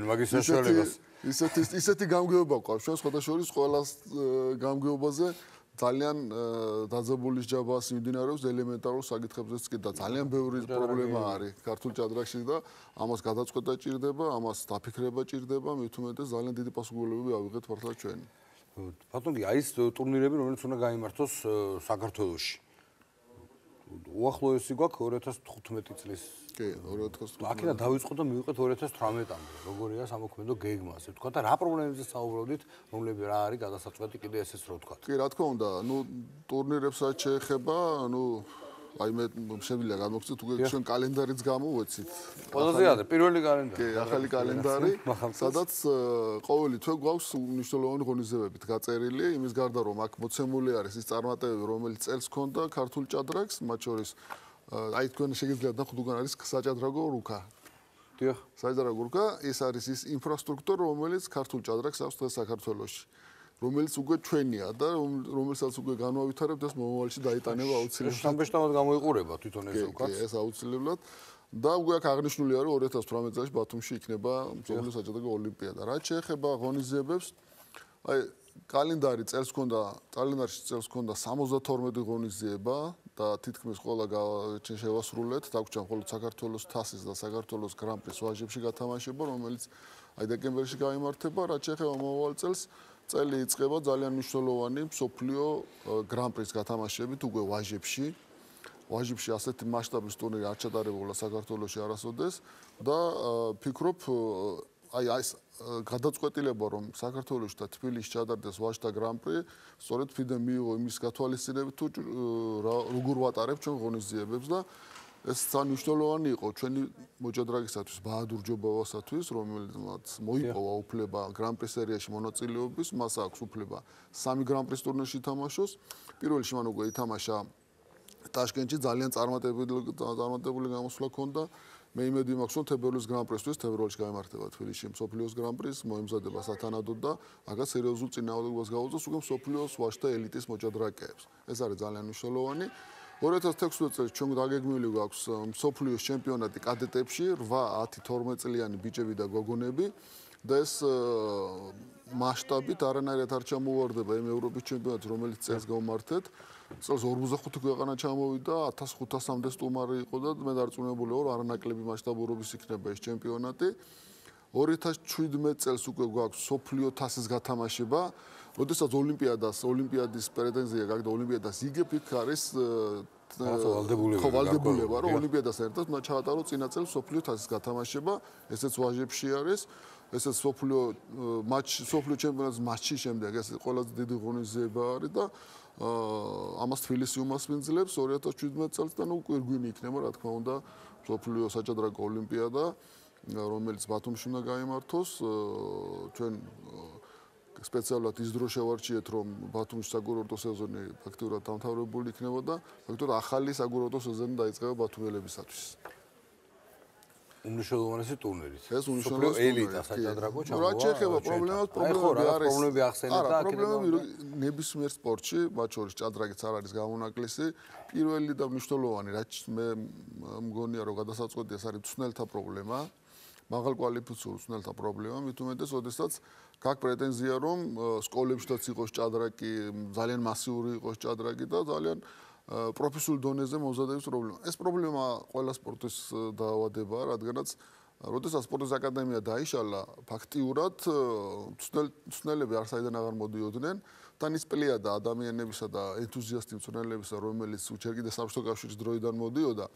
ისეთი გამგეობა გვყავს, ჩვენ სხვადასხვა ყოველას გამგეობაზე ძალიან დაძაბულის ჯაბას მიმდინარეობს ელემენტარულ საკითხებზეც კი და ძალიან ბევრი პრობლემა არის ქართულ ჭადრაკში და ამას გადაწყვეტა ჭირდება, ამას დაფიქრება ჭირდება, მით უმეტეს ძალიან დიდი პასუხისმგებლობები ავიღეთ მართლა ჩვენი. ბატონო, აი ეს ტურნირები რომელიც უნდა გაიმართოს საქართველოში. უახლოესი გვაქვს 2015 წლის. კი, 2015. აქედან დავიწყო და მივიყეთ 2018-მდე. როგორია სამოქმედო გეგმა, ასე ვთქვა და რა პრობლემებზე საუბრობდით, რომლები რა არის გადასაწყვეტი კიდე ესეც რო ვთქვა. კი, რა თქმა უნდა, ტურნირებსაც შეეხება, აი მე შემიძლია გამოგცეთ უკვე ჩვენ კალენდარიც გამოვეცით. ყველაზე ადრე პირველი კალენდარი. კი, ახალი კალენდარი, სადაც ყოველი თვე გვაქვს მნიშვნელოვანი ღონისძიებებით გაწერილი, იმის გარდა რომ აქ მოცემული არის ის წარმატებები, რომელიც წელს ჰქონდა ქართულ ჭადრაკს, მათ შორის აი თქვენ შეგიძლიათ ნახოთ უკან არის საჭადრაკო რუკა. დიახ, საჭადრაკო რუკა, ეს არის ის ინფრასტრუქტურა, რომელიც ქართულ ჭადრაკს აქვს დღეს საქართველოში. რომელიც უკვე ჩვენია და რომელსაც უკვე განვავითარებთ ეს მომავალში დაიტანება აუცილებლად. სამბეშტავად გამოიყურება თვითონ ეს უკაც. კი, ეს აუცილებლად. და უკვე აქ აღნიშნული არის 2018 წელს ბათუმში იქნება მსოფლიო საჭადრაკო ოლიმპიადა. რაც შეეხება ღონისძიებებს, აი კალენდარი წელს ჰქონდა, კალენდარში წელს ჰქონდა 72 ღონისძიება და თითქმის ყველა შევასრულეთ, დაგვრჩა მხოლოდ საქართველოს თასის და საქართველოს გრან-პრის ვაჟებში გათამაშება, რომელიც აი დეკემბერში გაიმართება, რაც შეეხება მომავალ წელს წელი იწყება ძალიან მნიშვნელოვანი მსოფლიო გრან-პრის გათამაშებით უკვე ვაჟებში. ვაჟებში ასეთი მასშტაბის ტურნირი არ ჩატარებულა საქართველოში არასოდეს და ფიქრობ აი ეს გადაწყვეტილება რომ საქართველოში და თბილისში ჩატარდეს ვაჟთა გრან-პრი, სწორედ ფიდემ მიიღო იმის გათვალისწინებით თუ როგორ ვატარებ ჩვენ ღონისძიებებს და ეს სანიშნულოვანი იყო ჩვენი მოჭადრაკისათვის, ბაადურ ჯობავასათვის, რომელმაც მოიპოვა უფლება გრან-პრი სერიაში მონაწილეობის, მას აქვს უფლება 3 გრან-პრის ტურნირში ითამაშოს. პირველ რიგში მან უკვე ითამაშა ტაშკენტში, ძალიან წარმატებული გამოსვლა ჰქონდა. მე იმედი მაქვს, რომ თებერვლის გრან-პრისთვის, თებერვალში გამართება თბილისში მსოფლიოს გრან-პრის მოემზადება სათანადოდ და აქაც სერიოზულ წინააღმდეგობას გაუწევს უკვე მსოფლიოს ვაჟთა ელიტის მოჭადრაკეებს. ეს არის ძალიან მნიშვნელოვანი. 2016 წელს ჩვენ დაგეგმილი გვაქვს მსოფლიოს ჩემპიონატი კადეტებში 8, 10, 12 წლიანი ბიჭები და გოგონები და ეს მასშტაბით არანაირად არ ჩამოვარდება იმ ევროპის ჩემპიონატს, რომელიც წელს გავმართეთ. წელს 45 ქვეყანა ჩამოვიდა, 1500-მდე სტუმარი იყო და მე დარწმუნებული ვარ, არანაკლები მასშტაბურობის იქნება ეს ჩემპიონატი. 2017 წელს უკვე გვაქვს მსოფლიო თასის გათამაშება. როდესაც ოლიმპიადის პრეტენზია გაქვს და ოლიმპიადას იგებ, იქ არის ვალდებულება, რომ ოლიმპიადასთან ერთად უნდა ჩაატარო წინა წელს მსოფლიო თასის გათამაშება, ესეც ვაჟებში არის. ესეც მსოფლიო ჩემპიონატის მატჩის შემდეგ ეს ყველაზე დიდი ღონისძიება არის და ამას თბილისი უმასპინძლებს 2017 წელს და ნუ გვირგვინი იქნება, რა თქმა უნდა, მსოფლიო საჭადრაკო ოლიმპიადა, რომელიც ბათუმში უნდა გაიმართოს. ჩვენ სპეციალურად ის დრო შევარჩიეთ, რომ ბათუმში საკურორტო სეზონი ფაქტურად დამთავრებული იქნება და ფაქტურად ახალი საკურორტო სეზონი დაიწყება ბათუმელებისათვის. უმნიშვნელოვანესი ტურნირი. ეს უმნიშვნელოვანესი ელიტა საჭადრაკო ჩამოვა. რა შეეხება პრობლემები არის. პრობლემები ახსენეთ და პრობლემები ნებისმიერ სპორტში, მათ შორის ჭადრაკიც არ არის გამონაკლისი. პირველი და მნიშვნელოვანი, რაც მე მგონია, რომ გადასაწყვეტია, ეს არის მწვრთნელთა პრობლემა. მაღალკვალიფიციური მწვრთნელთა პრობლემა, მით უმეტეს, როდესაც გაქვს პრეტენზია, რომ სკოლებშიც იყოს ჭადრაკი, ძალიან მასიური იყოს ჭადრაკი და ძალიან პროფესიულ დონეზე მომზადების პრობლემა. ეს პრობლემა ყველა სპორტის დაავადებაა, რადგანაც როდესაც სპორტის აკადემია დაიშალა, ფაქტიურად მწვრთნელები არ საიდან აღარ მოდიოდნენ, თან ის პლიადა ადამიანებისა და ენთუზიასტი მწვრთნელებისა, რომელიც ჯერ კიდევ საბჭოთა კავშირის დროიდან მოდიოდა,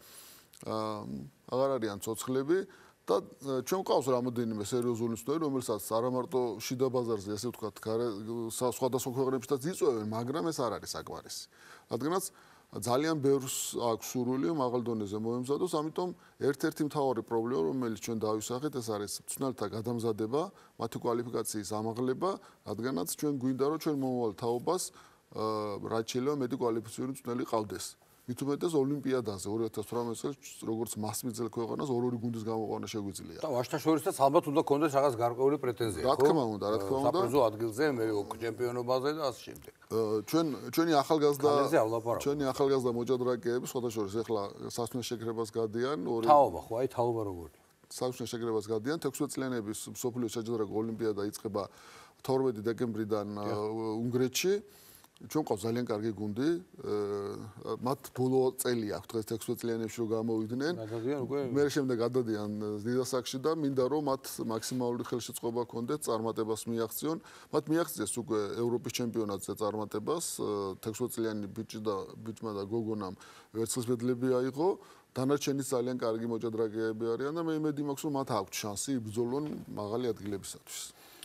აღარ არიან ცოცხლები. და ჩვენ გვყავს რამოდენიმე სერიოზული მწვრთნელი, რომელსაც არა მარტო შიდა ბაზარზე, ასე ვთქვათ, სხვადასხვა ქვეყნებშიც იწვევენ, მაგრამ ეს არ არის საკმარისი. რადგანაც ძალიან ბევრს აქვს სურვილი მაღალ დონეზე მოემზადოს, ამიტომ ერთ-ერთი მთავარი პრობლემა, რომელიც ჩვენ დავისახეთ, ეს არის მწვრთნელთა გადამზადება, მათი კვალიფიკაციის ამაღლება, რადგანაც ჩვენ გვინდა, რომ ჩვენ მომავალ თაობას რაც შეიძლება მეტი კვალიფიციური მწვრთნელი ყავდეს. მით უმეტეს ოლიმპიადაზე 2018 წელს როგორც მასპინძელ ქვეყანას ორ-ორი გუნდის გამოყვანა შეგვიძლია. და ვაჟთა შორისაც ალბათ უნდა კონდეს რაღაც გარკვეული პრეტენზია, ხო? რა თქმა უნდა. საპრიზო ადგილზე, მე ჩემპიონობაზე და ასე შემდეგ. ჩვენი ახალგაზრდა მოჭადრაკეები, სხვათა შორის ახლა სასწავლო შეკრებას გადიან, თაობა ხო, აი თაობა როგორია? სასწავლო შეკრებას გადიან, 16 წლიანების მსოფლიო საჭადრაკო ოლიმპიადა იწყება 12 დეკემბრიდან უნგრეთში. ჩვენ ყავს ძალიან კარგი გუნდი. მათ ბოლო წელი აქვს დღეს 16 წლიანებში რომ გამოვიდნენ. მე შემდეგ გადადიან დიდასაკში და მინდა რომ მათ მაქსიმალური ხელშეწყობა ჰქონდეთ წარმატებას მიაღწიონ. მათ მიაღწიეს უკვე ევროპის ჩემპიონატზე წარმატებას. 16 წლიანი ბიჭმა და გოგონამ ვერცხლისმედლები აიღო. დანარჩენი ძალიან კარგი მოჭადრაკეები არიან და მე იმედი მაქვს რომ მათ აქვს შანსი იბრძოლონ მაღალი ადგილებისათვის.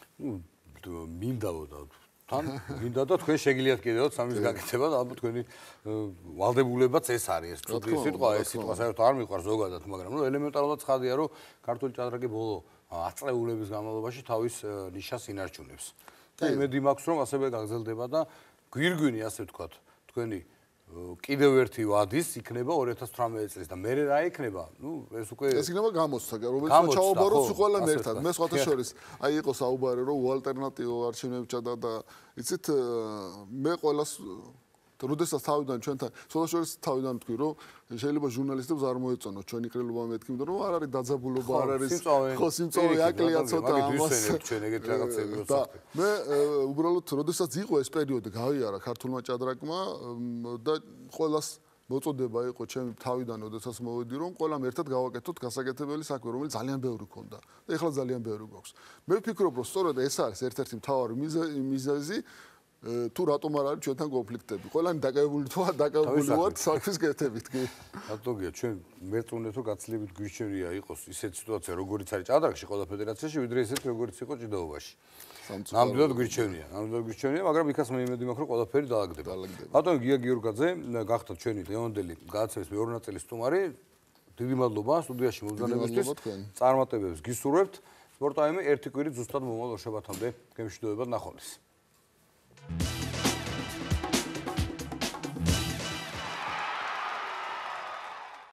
თან მინდა და თქვენ შეგიძლიათ კიდევ სამის გაკეთება და ალბათ თქვენი ვალდებულებაც ეს არის ეს სიტყვა საერთოდ არ მიყვარს ზოგადად, მაგრამ ელემენტარულად ცხადია, რომ ქართული ჭადრაკი ბოლო 10 წლების განმავლობაში თავის ნიშას ინარჩუნებს. და იმედი მაქვს, რომ ასევე გაგრძელდება და გვირგვინი, ასე ვთქვათ, თქვენი კიდევ ერთი ვადის იქნება 2018 წელს და მერე რა იქნება? ეს უკვე ეს იქნება გამოცდა, რომელიც ჩაუბაროს ყველამ ერთად. მე სხვათა შორის აი იყო საუბარი, რომ უალტერნატივო არჩევნებითა და იცით მე ყველას როდესაც თავიდან ჩვენთან სხვათა შორის თავიდან ვთქვი, რომ შეიძლება ჟურნალისტებს არ მოეწონოს ჩვენი ყრილობა მეთქი, იმიტომ რომ არ არის დაძაბულობა, არ არის ხო სიმწოვე აკლია ცოტა ამას. მე უბრალოდ როდესაც იყო ეს პერიოდი გავიარა ქართულმა ჭადრაკმა და ყველას მოწოდება იყო ჩემი თავიდან, როდესაც მოვედი, რომ ყველამ ერთად გავაკეთოთ გასაკეთებელი საქმე, რომელიც ძალიან ბევრი ქონდა. და ეხლა ძალიან ბევრი გვაქვს. მე ვფიქრობ, რომ სწორედ ეს არის ერთ-ერთი მთავარი მიზეზი თუ რატომ არ არის ჩვენთან კონფლიქტები. ყველანი დაკავებული ვართ საქმის კეთებით კი. რატოგია ჩვენ მერწმუნეთ რომ გაცილებით გვირჩევნია იყოს ისეთი სიტუაცია როგორიც არის ჭადრაკში ყველა ფედერაციაში ვიდრე ისეთი როგორიც იყო ჭიდაობაში. ნამდვილად გვირჩევნია, მაგრამ იქაც მე იმედი მაქვს რომ ყველაფერი დააგდება. ბატონო გიორგაძე გახდა ჩვენი დღევანდელი გადაცემის მეორე ნაწილის სტუმარი. დიდი მადლობა სტუდიაში მოგზაურობისთვის. წარმატებებს გისურვებთ. სპორტ ტაიმი ერთი კვირით ზუსტად მომავალ ორშაბათამდე გემშვიდობებად ნახვამდის.